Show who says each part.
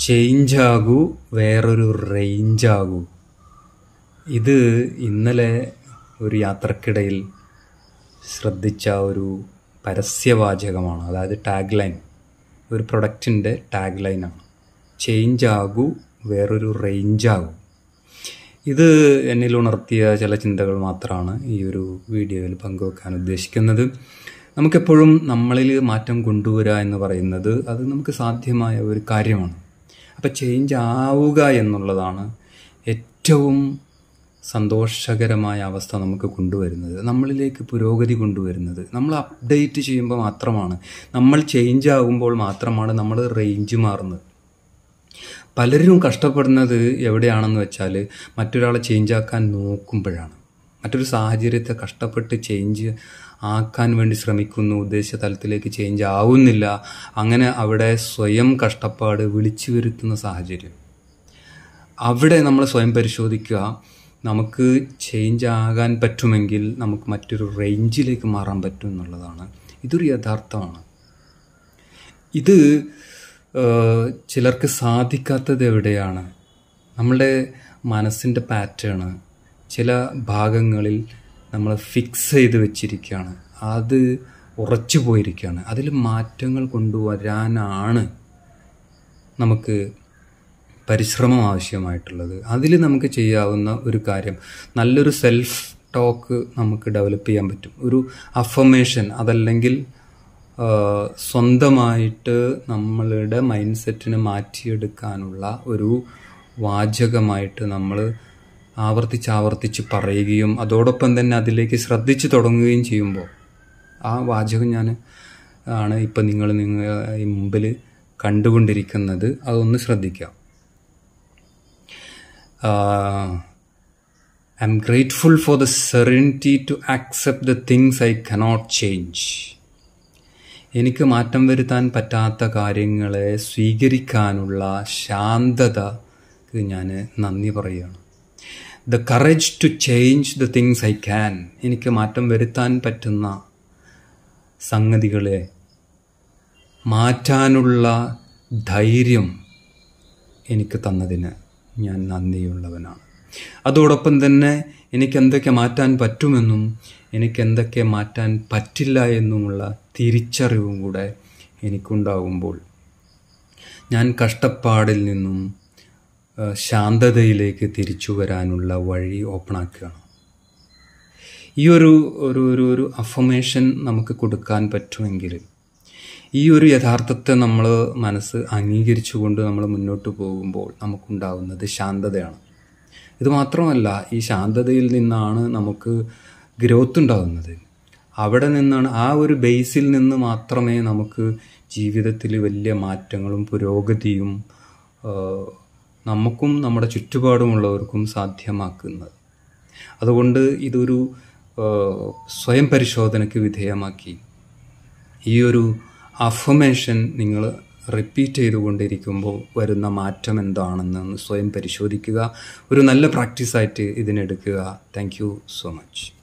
Speaker 1: Change ആകൂ, വേറൊരു range ആകൂ. ഇത് ഇന്നലെ ഒരു യാത്രക്കിടയിൽ ശ്രദ്ധിച്ച ഒരു പരസ്യവാചകമാണ്. അതായത് ടാഗ് ലൈൻ, ഒരു പ്രൊഡക്റ്റിൻ്റെ ടാഗ് ലൈനാണ്. ചേഞ്ച് ആകൂ, വേറൊരു റേഞ്ച് ആകൂ. ഇത് എന്നിൽ ഉണർത്തിയ ചില ചിന്തകൾ മാത്രമാണ് ഈ ഒരു വീഡിയോയിൽ പങ്കുവെക്കാൻ ഉദ്ദേശിക്കുന്നത്. നമുക്കെപ്പോഴും നമ്മളിൽ മാറ്റം കൊണ്ടുവരിക എന്ന് പറയുന്നത് അത് നമുക്ക് സാധ്യമായ ഒരു കാര്യമാണ്. അപ്പം ചേഞ്ച് ആവുക എന്നുള്ളതാണ് ഏറ്റവും സന്തോഷകരമായ അവസ്ഥ നമുക്ക് കൊണ്ടുവരുന്നത്, നമ്മളിലേക്ക് പുരോഗതി കൊണ്ടുവരുന്നത്. നമ്മൾ അപ്ഡേറ്റ് ചെയ്യുമ്പോൾ മാത്രമാണ്, നമ്മൾ ചേഞ്ച് ആകുമ്പോൾ മാത്രമാണ് നമ്മൾ റേഞ്ച് മാറുന്നത്. പലരും കഷ്ടപ്പെടുന്നത് എവിടെയാണെന്ന് വെച്ചാൽ മറ്റൊരാളെ ചേഞ്ച് ആക്കാൻ നോക്കുമ്പോഴാണ്. മറ്റൊരു സാഹചര്യത്തെ കഷ്ടപ്പെട്ട് ചേഞ്ച് ആക്കാൻ വേണ്ടി ശ്രമിക്കുന്നു, ഉദ്ദേശിച്ച തലത്തിലേക്ക് ചേഞ്ച് ആവുന്നില്ല. അങ്ങനെ അവിടെ സ്വയം കഷ്ടപ്പാട് വിളിച്ചു വരുത്തുന്ന സാഹചര്യം. അവിടെ നമ്മൾ സ്വയം പരിശോധിക്കുക. നമുക്ക് ചേഞ്ച് ആകാൻ പറ്റുമെങ്കിൽ നമുക്ക് മറ്റൊരു റേഞ്ചിലേക്ക് മാറാൻ പറ്റും എന്നുള്ളതാണ്. ഇതൊരു യഥാർത്ഥമാണ്. ഇത് ചിലർക്ക് സാധിക്കാത്തത് എവിടെയാണ്? നമ്മളുടെ മനസ്സിൻ്റെ പാറ്റേണ് ചില ഭാഗങ്ങളിൽ നമ്മൾ ഫിക്സ് ചെയ്ത് വെച്ചിരിക്കുകയാണ്, അത് ഉറച്ചു പോയിരിക്കുകയാണ്. അതിൽ മാറ്റങ്ങൾ കൊണ്ടുവരാനാണ് നമുക്ക് പരിശ്രമം ആവശ്യമായിട്ടുള്ളത്. അതിൽ നമുക്ക് ചെയ്യാവുന്ന ഒരു കാര്യം, നല്ലൊരു സെൽഫ് ടോക്ക് നമുക്ക് ഡെവലപ്പ് ചെയ്യാൻ പറ്റും. ഒരു അഫർമേഷൻ, അതല്ലെങ്കിൽ സ്വന്തമായിട്ട് നമ്മളുടെ മൈൻഡ് സെറ്റിനെ മാറ്റിയെടുക്കാനുള്ള ഒരു വാചകമായിട്ട് നമ്മൾ ആവർത്തിച്ച് പറയുകയും അതോടൊപ്പം തന്നെ അതിലേക്ക് ശ്രദ്ധിച്ച് തുടങ്ങുകയും ചെയ്യുമ്പോൾ ആ വാചകം ആണ് ഇപ്പം നിങ്ങൾ ഈ മുമ്പിൽ കണ്ടുകൊണ്ടിരിക്കുന്നത്. അതൊന്ന് ശ്രദ്ധിക്കാം. I am grateful for the serenity to accept the things I cannot change. എനിക്ക് മാറ്റം വരുത്താൻ പറ്റാത്ത കാര്യങ്ങളെ സ്വീകരിക്കാനുള്ള ശാന്തതക്ക് ഞാൻ നന്ദി പറയുകയാണ്. The courage to change the things I can. എനിക്ക് മാറ്റം വരുത്താൻ പറ്റുന്ന സംഗതികളെ മാറ്റാനുള്ള ധൈര്യം എനിക്ക് തന്നതിന് ഞാൻ നന്ദിയുള്ളവനാണ്. അതോടൊപ്പം തന്നെ എനിക്ക് എന്തൊക്കെ മാറ്റാൻ പറ്റുമെന്നും എനിക്ക് എന്തൊക്കെ മാറ്റാൻ പറ്റില്ല എന്നുമുള്ള തിരിച്ചറിവും കൂടെ എനിക്കുണ്ടാകുമ്പോൾ ഞാൻ കഷ്ടപ്പാടിൽ നിന്നും ശാന്തതയിലേക്ക് തിരിച്ചു വരാനുള്ള വഴി ഓപ്പണാക്കുകയാണ്. ഈ ഒരു അഫർമേഷൻ നമുക്ക് കൊടുക്കാൻ പറ്റുമെങ്കിൽ, ഈ ഒരു യഥാർത്ഥത്തെ നമ്മൾ മനസ്സ് അംഗീകരിച്ചുകൊണ്ട് നമ്മൾ മുന്നോട്ട് പോകുമ്പോൾ നമുക്കുണ്ടാകുന്നത് ശാന്തതയാണ്. ഇത് മാത്രമല്ല, ഈ ശാന്തതയിൽ നിന്നാണ് നമുക്ക് ഗ്രോത്ത് ഉണ്ടാകുന്നത്. അവിടെ നിന്നാണ്, ആ ഒരു ബേസിൽ നിന്ന് മാത്രമേ നമുക്ക് ജീവിതത്തിൽ വലിയ മാറ്റങ്ങളും പുരോഗതിയും നമുക്കും നമ്മുടെ ചുറ്റുപാടുമുള്ളവർക്കും സാധ്യമാക്കുന്നത്. അതുകൊണ്ട് ഇതൊരു സ്വയം പരിശോധനയ്ക്ക് വിധേയമാക്കി ഈ ഒരു അഫർമേഷൻ നിങ്ങൾ റിപ്പീറ്റ് ചെയ്തുകൊണ്ടിരിക്കുമ്പോൾ വരുന്ന മാറ്റം എന്താണെന്ന് സ്വയം പരിശോധിക്കുക. ഒരു നല്ല പ്രാക്ടീസായിട്ട് ഇതിനെടുക്കുക. Thank you so much.